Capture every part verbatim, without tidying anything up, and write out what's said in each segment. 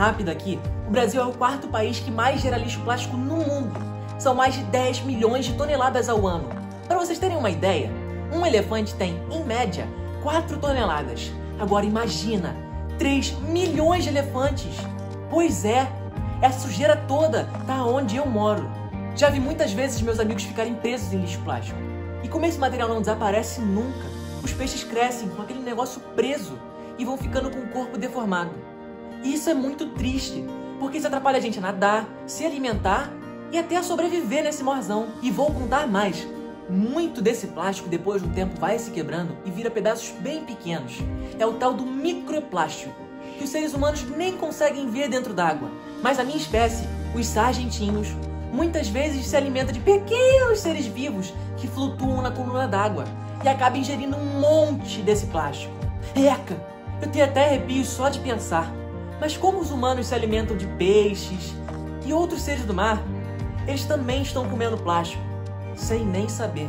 rápida aqui. O Brasil é o quarto país que mais gera lixo plástico no mundo. São mais de dez milhões de toneladas ao ano. Para vocês terem uma ideia, um elefante tem, em média, quatro toneladas. Agora imagina, três milhões de elefantes. Pois é, essa sujeira toda tá onde eu moro. Já vi muitas vezes meus amigos ficarem presos em lixo plástico. E como esse material não desaparece nunca, os peixes crescem com aquele negócio preso e vão ficando com o corpo deformado. E isso é muito triste, porque isso atrapalha a gente a nadar, se alimentar e até a sobreviver nesse morzão. E vou contar mais. Muito desse plástico, depois de um tempo, vai se quebrando e vira pedaços bem pequenos. É o tal do microplástico, que os seres humanos nem conseguem ver dentro d'água. Mas a minha espécie, os sargentinhos, muitas vezes se alimenta de pequenos seres vivos que flutuam na coluna d'água e acaba ingerindo um monte desse plástico. Eca! Eu tenho até arrepios só de pensar. Mas como os humanos se alimentam de peixes e outros seres do mar, eles também estão comendo plástico, sem nem saber.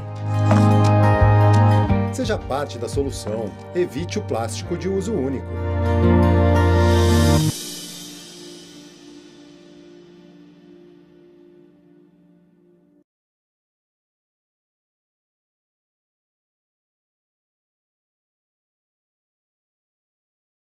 Seja parte da solução. Evite o plástico de uso único.